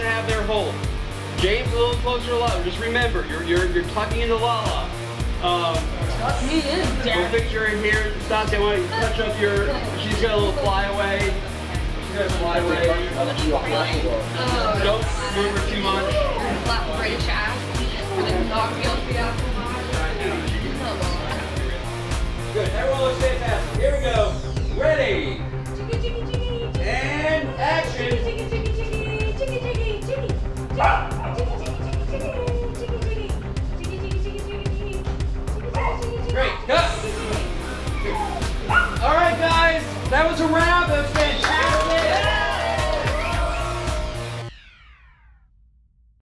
to have their hold. James a little closer to Lala. Just remember, you're tucking into Lala. Tuck me in, Dad. We'll fix your in here. Stassi, I want to touch up your. She's got a little flyaway. She's got a flyaway. Don't move her too much. Flat British ass. And then dog feels me out. Good. Everyone looks fantastic. Here we go. Ready. And action. Great. Cut. All right, guys. That was a wrap. That was fantastic.